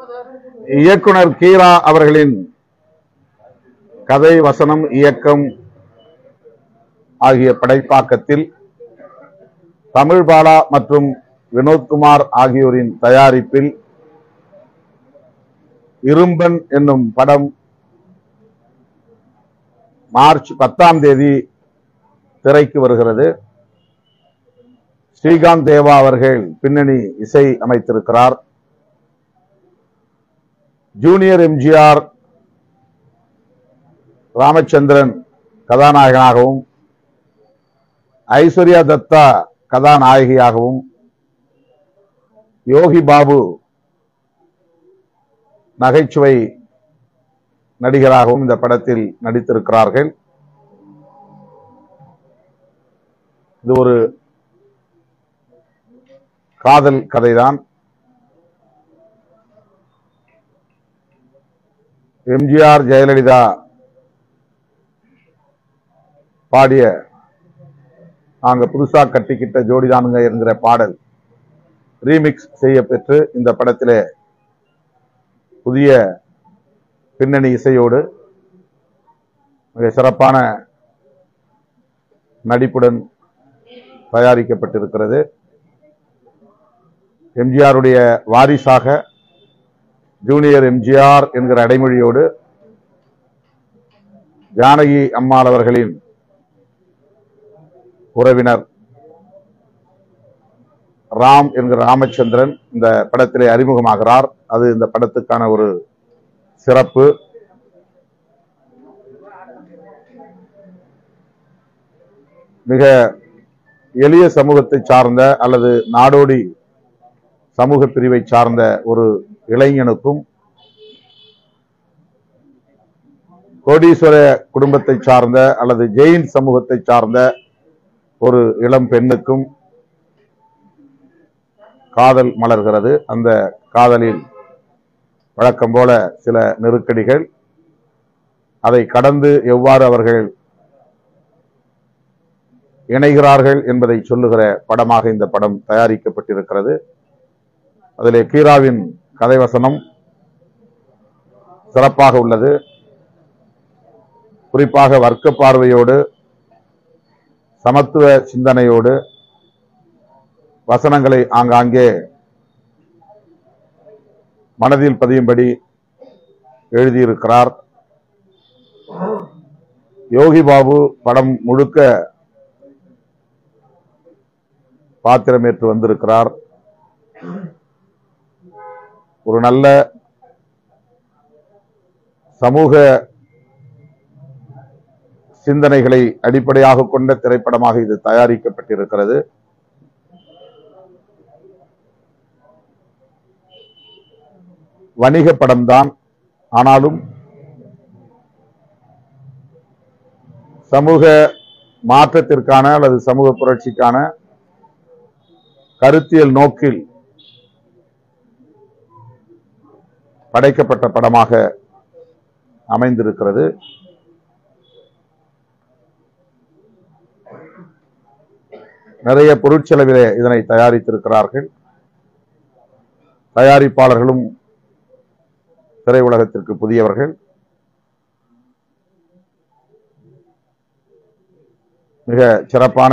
இயக்குனர் கீரா அவர்களின் கதை, வசனம், இயக்கம் ஆகிய படைப்பாக்கத்தில் தமிழ் பாலா மற்றும் வினோத்குமார் ஆகியோரின் தயாரிப்பில் இரும்பன் என்னும் படம் மார்ச் 10ஆம் தேதி திரைக்கு வருகிறது. ஸ்ரீகாந்த் தேவா அவர்கள் பின்னணி இசை அமைத்திருக்கிறார். ஜூனியர் எம்ஜிஆர் ராமச்சந்திரன் கதாநாயகனாகவும், ஐஸ்வர்யா தத்தா கதாநாயகியாகவும், யோகி பாபு நகைச்சுவை நடிகராகவும் இந்த படத்தில் நடித்திருக்கிறார்கள். இது ஒரு காதல் கதைதான். எம்ஜிஆர் ஜெயலலிதா பாடிய நாங்க புதுசா கட்டிக்கிட்ட ஜோடிதானுங்க என்கிற பாடல் ரீமிக்ஸ் செய்யப்பெற்று இந்த படத்திலே புதிய பின்னணி இசையோடு மிக சிறப்பான நடிப்புடன் தயாரிக்கப்பட்டிருக்கிறது. எம்ஜிஆருடைய வாரிசாக ஜூனியர் எம்ஜிஆர் என்கிற அடைமொழியோடு ஜானகி அம்மாள் அவர்களின் உறவினர் ராம் என்கிற ராமச்சந்திரன் இந்த படத்திலே அறிமுகமாகிறார். அது இந்த படத்துக்கான ஒரு சிறப்பு. மிக எளிய சமூகத்தை சார்ந்த அல்லது நாடோடி சமூக பிரிவை சார்ந்த ஒரு இளைஞனுக்கும், கோடீஸ்வர குடும்பத்தை சார்ந்த அல்லது ஜெயின் சமூகத்தை சார்ந்த ஒரு இளம் பெண்ணுக்கும் காதல் மலர்கிறது. அந்த காதலில் வழக்கம் போல சில நெருக்கடிகள், அதை கடந்து எவ்வாறு அவர்கள் இணைகிறார்கள் என்பதை சொல்லுகிற படமாக இந்த படம் தயாரிக்கப்பட்டிருக்கிறது. அதிலே கீராவின் கதைவசனம் சிறப்பாக உள்ளது. குறிப்பாக வர்க்க பார்வையோடு, சமத்துவ சிந்தனையோடு வசனங்களை ஆங்காங்கே மனதில் பதியும்படி எழுதியிருக்கிறார். யோகி பாபு படம் முழுக்க பாத்திரமேற்று வந்திருக்கிறார். ஒரு நல்ல சமூக சிந்தனைகளை அடிப்படையாக கொண்ட திரைப்படமாக இது தயாரிக்கப்பட்டிருக்கிறது. வணிக படம்தான், ஆனாலும் சமூக மாற்றத்திற்கான அல்லது சமூக புரட்சிக்கான கருத்தியல் நோக்கில் படைக்கப்பட்ட படமாக அமைந்திருக்கிறது. நிறைய பொருட்செலவிலே இதனை தயாரித்திருக்கிறார்கள். தயாரிப்பாளர்களும் திரையுலகத்திற்கு புதியவர்கள். மிக சிறப்பான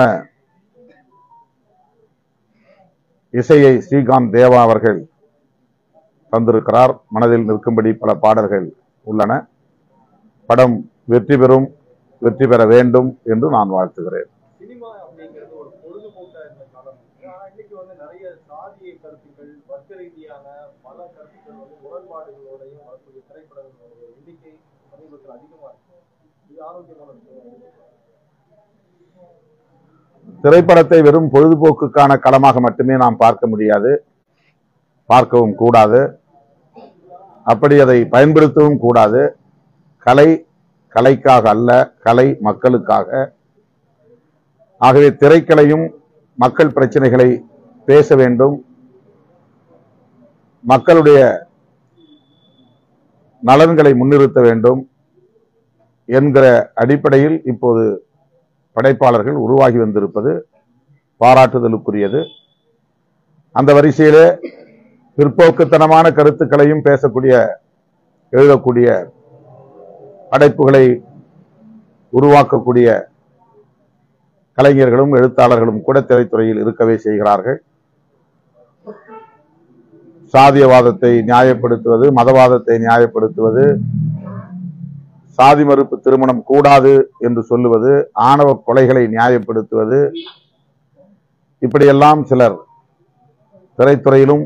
இசையை ஸ்ரீகாந்த் தேவா அவர்கள் தந்திருக்கிறார். மனதில் நிற்கும்படி பல பாடல்கள் உள்ளன. படம் வெற்றி பெறும், வெற்றி பெற வேண்டும் என்று நான் வாழ்த்துகிறேன். சினிமா அப்படிங்கிறது ஒரு பொழுதுபோக்கா இருந்த காலம். இன்னைக்கு நிறைய சாதிய கருத்துக்கள், வர்க்க ரீதியான பல கருத்துக்கள் முரண்பாடுகளோடையும் வரக்கூடிய திரைப்படங்களோட எண்ணிக்கை சமீபத்தில் அதிகமா இருக்கு. இது ஆரோக்கியமான விஷயம். திரைப்படத்தை வெறும் பொழுதுபோக்குக்கான களமாக மட்டுமே நாம் பார்க்க முடியாது, பார்க்கவும் கூடாது. அப்படி அதை பயன்படுத்தவும் கூடாது. கலை கலைக்காக அல்ல, கலை மக்களுக்காக. ஆகவே திரைக்கலையும் மக்கள் பிரச்சனைகளை பேச வேண்டும், மக்களுடைய நலன்களை முன்னிறுத்த வேண்டும் என்கிற அடிப்படையில் இப்போது படைப்பாளர்கள் உருவாகி வந்திருப்பது பாராட்டுதலுக்குரியது. அந்த வரிசையிலே பிற்போக்குத்தனமான கருத்துக்களையும் பேசக்கூடிய எழுதக்கூடிய படைப்புகளை உருவாக்கக்கூடிய கலைஞர்களும் எழுத்தாளர்களும் கூட திரைத்துறையில் இருக்கவே செய்கிறார்கள். சாதியவாதத்தை நியாயப்படுத்துவது, மதவாதத்தை நியாயப்படுத்துவது, சாதி மறுப்பு திருமணம் கூடாது என்று சொல்லுவது, ஆணவ கொலைகளை நியாயப்படுத்துவது, இப்படியெல்லாம் சிலர் திரைத்துறையிலும்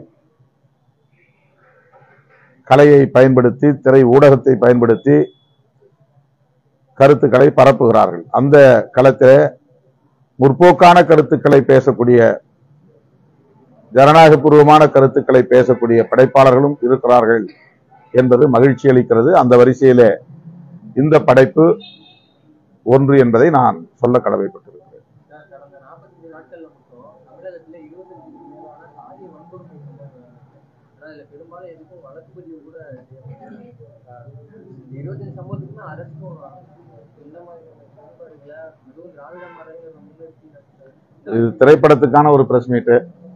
கலையை பயன்படுத்தி, திரை ஊடகத்தை பயன்படுத்தி கருத்துக்களை பரப்புகிறார்கள். அந்த களத்திலே முற்போக்கான கருத்துக்களை பேசக்கூடிய, ஜனநாயகபூர்வமான கருத்துக்களை பேசக்கூடிய படைப்பாளர்களும் இருக்கிறார்கள் என்பது மகிழ்ச்சி அளிக்கிறது. அந்த வரிசையிலே இந்த படைப்பு ஒன்று என்பதை நான் சொல்ல கடமைப்பட்டிருக்கிறேன். கடந்த 45 நாட்கள்ல மட்டும் தமிழகத்துல 25க்கு மேலான சாதி வன்கொடுமை சம்பவங்கள். ஆனா இதுல பெரும்பாலும் எதுக்கும் வழக்கு பதிவு கூட 25 சம்பவத்துக்குமே அரசும் இந்த மாதிரியான செயல்பாடுகளை அதுவும் திராவிட மாடல்களை முன்னிறுத்தி இது திரைப்படத்துக்கான ஒரு பிரஸ் மீட்டு.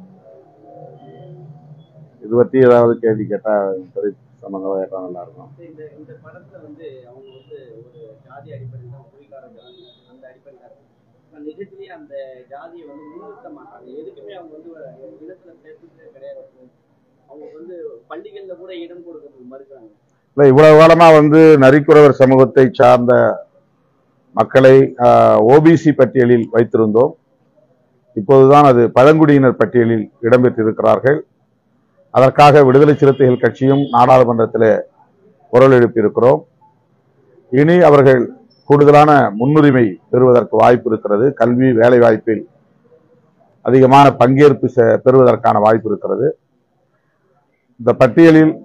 இது பற்றி ஏதாவது கேள்வி கேட்டா திரை சம்பந்தமா கேட்டா நல்லா இருக்கும். இந்த படத்துல வந்து அவங்க வந்து ஒரு ஜாதி அடிப்படையில் தான் குறிக்காரங்க, அந்த அடிப்படையில் நிஜத்திலேயே அந்த ஜாதியை வந்து முன்னிறுத்த மாட்டாங்க. எதுக்குமே அவங்க வந்து இனத்துல சேர்த்துட்டே கிடையாது. அவங்க வந்து பள்ளிகள்ல கூட இடம் கொடுக்கறதுக்கு மறுக்கிறாங்க. இல்லை, இவ்வளவு காலமா வந்து நரிக்குறவர் சமூகத்தை சார்ந்த மக்களை ஓபிசி பட்டியலில் வைத்திருந்தோம். இப்போதுதான் அது பழங்குடியினர் பட்டியலில் இடம்பெற்றிருக்கிறார்கள். அதற்காக விடுதலை சிறுத்தைகள் கட்சியும் நாடாளுமன்றத்தில் குரல் எழுப்பியிருக்கிறோம். இனி அவர்கள் கூடுதலான முன்னுரிமை பெறுவதற்கு வாய்ப்பு இருக்கிறது. கல்வி, வேலை வாய்ப்பில் அதிகமான பங்கேற்பு பெறுவதற்கான வாய்ப்பு இருக்கிறது. இந்த பட்டியலில்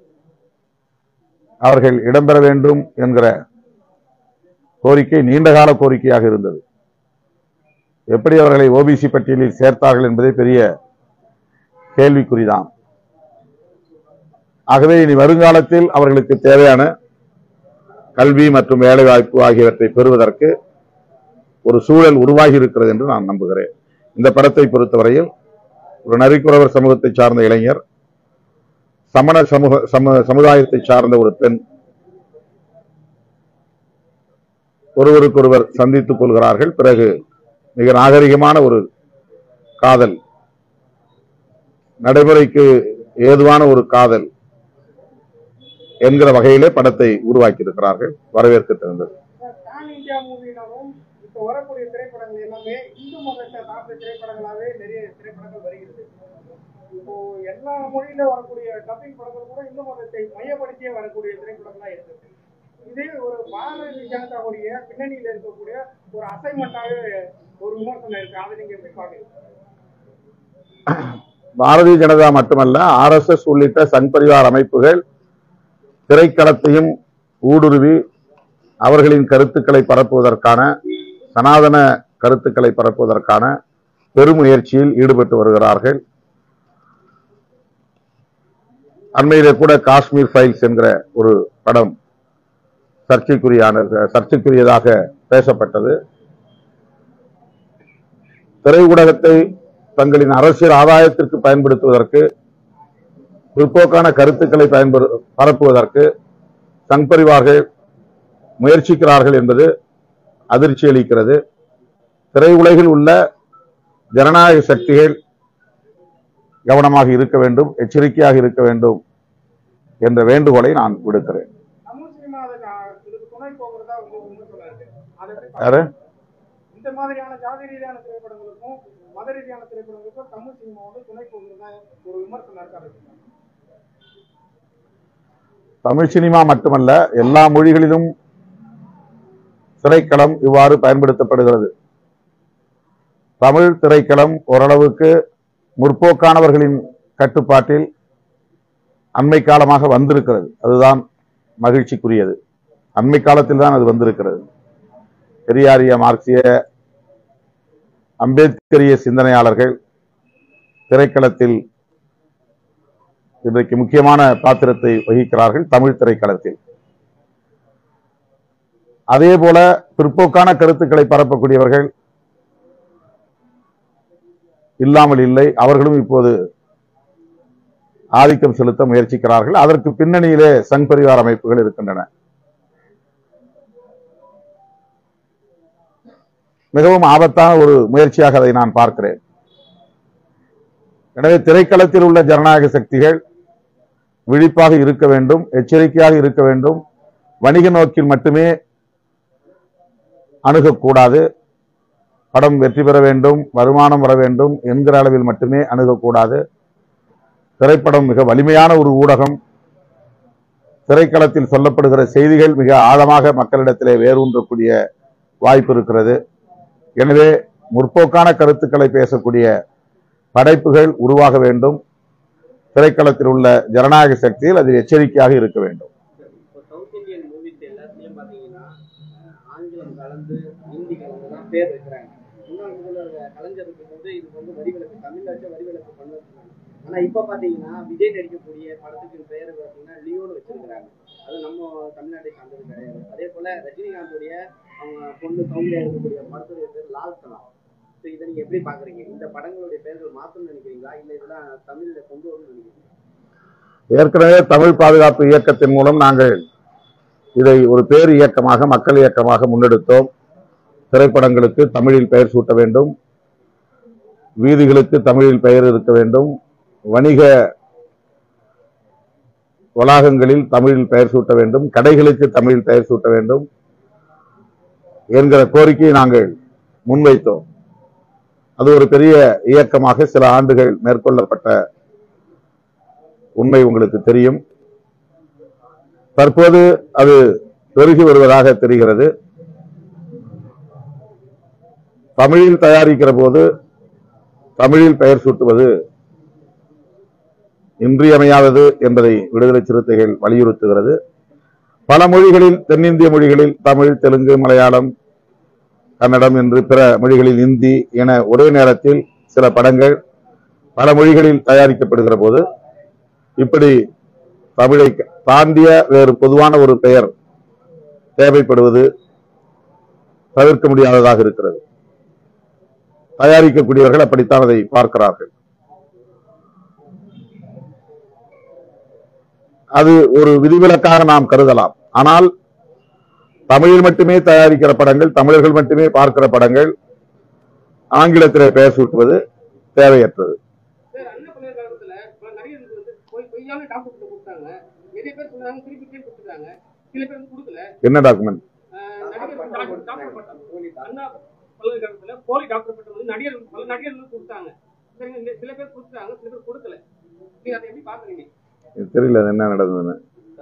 அவர்கள் இடம்பெற வேண்டும் என்கிற கோரிக்கை நீண்டகால கோரிக்கையாக இருந்தது. எப்படி அவர்களை ஓபிசி பட்டியலில் சேர்த்தார்கள் என்பதே பெரிய கேள்விக்குறிதான். ஆகவே இனி வருங்காலத்தில் அவர்களுக்கு தேவையான கல்வி மற்றும் வேலைவாய்ப்பு ஆகியவற்றை பெறுவதற்கு ஒரு சூழல் உருவாகி இருக்கிறது என்று நான் நம்புகிறேன். இந்த படத்தை பொறுத்தவரையில் ஒரு நரிக்குறவர் சமூகத்தை சார்ந்த இளைஞர், சமண சமுதாயத்தை சார்ந்த ஒரு பெண் ஒருவருக்கொருவர் சந்தித்துக் கொள்கிறார்கள். பிறகு மிக நாகரிகமான ஒரு காதல், நடைமுறைக்கு ஏதுவான ஒரு காதல் என்கிற வகையிலே படத்தை உருவாக்கி இருக்கிறார்கள். வரவேற்க தகுந்தது. இப்போ வரக்கூடிய திரைப்படங்கள் எல்லாமே இந்து மதத்தை சார்ந்த திரைப்படங்களாவே நிறைய திரைப்படங்கள் வருகிறது. இப்போ எல்லா மொழியில வரக்கூடிய டப்பிங் படங்கள் கூட இந்து மதத்தை மையப்படுத்தியே வரக்கூடிய திரைப்படங்களா இருக்குது. இதே ஒரு பாரதிய ஜனதாவுடைய பின்னணியில இருக்கக்கூடிய ஒரு அசைன்மெண்டாவே ஒரு விமர்சனம் இருக்கு. அதை நீங்க எப்படி பாக்குறீங்க? பாரதிய ஜனதா மட்டுமல்ல, RSS உள்ளிட்ட சங் பரிவார் அமைப்புகள் திரைக்களத்தையும் ஊடுருவி அவர்களின் கருத்துக்களை பரப்புவதற்கான, சனாதன கருத்துக்களை பரப்புவதற்கான பெருமுயற்சியில் ஈடுபட்டு வருகிறார்கள். அண்மையிலே கூட காஷ்மீர் ஃபைல்ஸ் என்கிற ஒரு படம் சர்ச்சைக்குரியதாக பேசப்பட்டது. திரை ஊடகத்தை தங்களின் அரசியல் ஆதாயத்திற்கு பயன்படுத்துவதற்கு, பிற்போக்கான கருத்துக்களை பரப்புவதற்கு சங் பரிவார்கள் முயற்சிக்கிறார்கள் என்பது அதிர்ச்சி அளிக்கிறது. திரையுலகில் உள்ள ஜனநாயக சக்திகள் கவனமாக இருக்க வேண்டும், எச்சரிக்கையாக இருக்க வேண்டும் என்ற வேண்டுகோளை நான் விடுக்கிறேன். இந்த மாதிரியான ஜாதி ரீதியான திரைப்படங்களுக்கும் மத ரீதியான திரைப்படங்களுக்கும் தமிழ் சினிமா வந்து துணை போகிறதா ஒரு விமர்சனம் இருக்காரு. தமிழ் சினிமா மட்டுமல்ல, எல்லா மொழிகளிலும் திரைக்களம் இவ்வாறு பயன்படுத்தப்படுகிறது. தமிழ் திரைக்களம் ஓரளவுக்கு முற்போக்கானவர்களின் கட்டுப்பாட்டில் அண்மை காலமாக வந்திருக்கிறது. அதுதான் மகிழ்ச்சிக்குரியது. அண்மை காலத்தில் தான் அது வந்திருக்கிறது. பெரியாரிய, மார்க்சிய, அம்பேத்கரிய சிந்தனையாளர்கள் திரைக்களத்தில் இன்றைக்கு முக்கியமான பாத்திரத்தை வகிக்கிறார்கள் தமிழ் திரைக்களத்தில். அதே போல பிற்போக்கான கருத்துக்களை பரப்பக்கூடியவர்கள் இல்லாமல் இல்லை. அவர்களும் இப்போது ஆதிக்கம் செலுத்த முயற்சிக்கிறார்கள். அதற்கு பின்னணியிலே சங் பரிவார் அமைப்புகள் இருக்கின்றன. மிகவும் ஆபத்தான ஒரு முயற்சியாக அதை நான் பார்க்கிறேன். எனவே திரைக்களத்தில் உள்ள ஜனநாயக சக்திகள் விழிப்பாக இருக்க வேண்டும், எச்சரிக்கையாக இருக்க வேண்டும். வணிக நோக்கில் மட்டுமே அணுகக்கூடாது. படம் வெற்றி பெற வேண்டும், வருமானம் வர வேண்டும் என்கிற அளவில் மட்டுமே அணுகக்கூடாது. திரைப்படம் மிக வலிமையான ஒரு ஊடகம். திரைக்களத்தில் சொல்லப்படுகிற செய்திகள் மிக ஆழமாக மக்களிடத்திலே வேரூன்றக்கூடிய வாய்ப்பு இருக்கிறது. எனவே முற்போக்கான கருத்துக்களை பேசக்கூடிய படைப்புகள் உருவாக வேண்டும். திரைக்களத்தில் உள்ள ஜனநாயக சக்தியில் அதில் எச்சரிக்கையாக இருக்க வேண்டும். சவுத் இந்தியன் மூவிஸ் எல்லாத்துலயும் பாத்தீங்கன்னா ஆங்கிலம் கலந்து ஹிந்தி கலந்து தான் பேர் வைக்கிறாங்க. முன்னாள் முதல்வர் கலைஞருக்கு வந்து இது வந்து வரிவிலக்கு தமிழ்ல வச்ச வரிவிலக்கு பண்ணுவாங்க. ஆனா இப்ப பாத்தீங்கன்னா விஜய் நடிக்கக்கூடிய படத்துக்கு பேர் பாத்தீங்கன்னா லியோன்னு வச்சிருக்கிறாங்க. அது நம்ம தமிழ்நாட்டை சார்ந்தது கிடையாது. அதே போல ரஜினிகாந்துடைய அவங்க பொண்ணு சௌந்தர்யா இருக்கக்கூடிய படத்துடைய பேர் லால் சலாம். இதை நீங்க எப்படி பாக்குறீங்க? இந்த படங்களுடைய பேர்கள் மாத்தணும்னு நினைக்கிறீங்களா, இல்ல இதெல்லாம் தமிழ்ல கொண்டு வரணும்னு நினைக்கிறீங்களா? ஏற்கனவே தமிழ் பாதுகாப்பு இயக்கத்தின் மூலம் நாங்கள் இதை ஒரு பேர் இயக்கமாக, மக்கள் இயக்கமாக முன்னெடுத்தோம். திரைப்படங்களுக்கு தமிழில் பெயர் சூட்ட வேண்டும், வீதிகளுக்கு தமிழில் பெயர் இருக்க வேண்டும், வணிக வளாகங்களில் தமிழில் பெயர் சூட்ட வேண்டும், கடைகளுக்கு தமிழில் பெயர் சூட்ட வேண்டும் என்கிற கோரிக்கையை நாங்கள் முன்வைத்தோம். அது ஒரு பெரிய இயக்கமாக சில ஆண்டுகள் மேற்கொள்ளப்பட்ட உண்மை உங்களுக்கு தெரியும். தற்போது அது பெருகி வருவதாக தெரிகிறது. தமிழில் தயாரிக்கிற போது தமிழில் பெயர் சூட்டுவது இன்றியமையாதது என்பதை விடுதலை சிறுத்தைகள் வலியுறுத்துகிறது. பல மொழிகளில், தென்னிந்திய மொழிகளில் தமிழ், தெலுங்கு, மலையாளம், கன்னடம் என்று பிற மொழிகளில் இந்தி என ஒரே நேரத்தில் சில படங்கள் பல மொழிகளில் தயாரிக்கப்படுகிற போது இப்படி தமிழை தாண்டிய வேறு பொதுவான ஒரு பெயர் தேவைப்படுவது தவிர்க்க முடியாததாக இருக்கிறது. தயாரிக்கக்கூடியவர்கள் அப்படித்தான் அதை பார்க்கிறார்கள். அது ஒரு விதிவிலக்காக நாம் கருதலாம். ஆனால் தமிழில் மட்டுமே தயாரிக்கிற படங்கள், தமிழர்கள் மட்டுமே பார்க்கிற படங்கள் ஆங்கிலத்திலே பெயர் சூட்டுவது தேவையற்றது. என்ன டாக்குமெண்ட்? தெரியல என்ன நடந்ததுன்னு.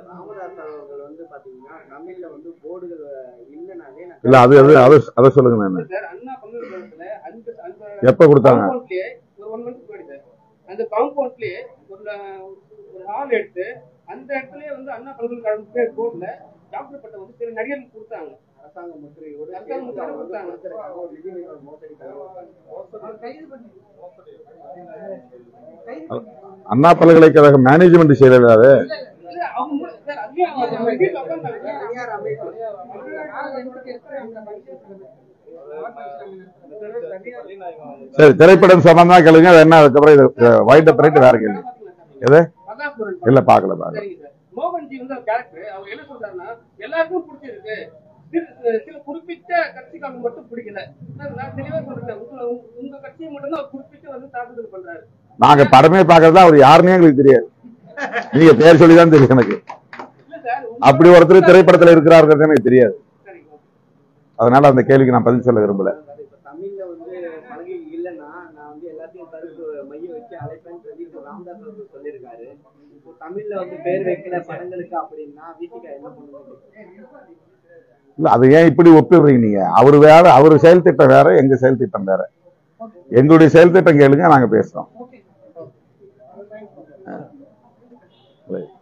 இல்ல அது அதை சொல்லுங்க. என்ன எப்ப கொடுத்தாங்க? அந்த காம்பவுண்ட்லயே ஒரு ஹால் எடுத்து அந்த இடத்துலயே வந்து அண்ணா பல்கலைக்கழகம் போர்ட்ல டாக்டர் பட்டம் வந்து சில நடிகர்களுக்கு கொடுத்தாங்க. அரசாங்க முத்திரையோடு அண்ணா பல்கலைக்கழக மேனேஜ்மெண்ட் செய்யலாது. சரி, திரைப்படம் சம்பந்தமா கேளுங்க. என்ன அதுக்கப்புறம் இது வைட் பண்ணிட்டு வேற கேள்வி எது இல்ல பாக்கல. மோகன்ஜி வந்து கேரக்டர் அவர் என்ன சொல்றாருன்னா எல்லாருக்கும் பிடிச்சிருக்கு, சில குறிப்பிட்ட கட்சிக்காரங்க மட்டும் பிடிக்கல. நான் தெளிவா சொல்றேன், உங்க கட்சியை மட்டும் தான் குறிப்பிட்டு வந்து தாக்குதல் பண்றாரு. நாங்க படமே பாக்குறதா அவர் யாருன்னே எங்களுக்கு தெரியாது. நீங்க பேர் சொல்லிதான் தெரியும் எனக்கு. அப்படி ஒருத்தர் திரைப்படத்துல இருக்கிறார்கள் எனக்கு தெரியாது. அதனால அந்த கேள்விக்கு நான் பதில் சொல்ல விரும்பல. தமிழ்ல வந்து பலகை இல்லைன்னா நான் வந்து எல்லாத்தையும் கருத்து மைய வச்சு அழைப்பேன்னு சொல்லி ராமதாஸ் அவர்கள் சொல்லியிருக்காரு. இப்போ தமிழ்ல வந்து பேர் வைக்கல படங்களுக்கு அப்படின்னா வீட்டுக்கு என்ன பண்ணுவாங்க? இல்ல அது ஏன் இப்படி ஒப்பிடுறீங்க நீங்க? அவரு வேற, அவரு செயல் திட்டம் வேற, எங்க செயல் திட்டம் வேற. எங்களுடைய செயல் திட்டம் கேளுங்க, நாங்க பேசுறோம்.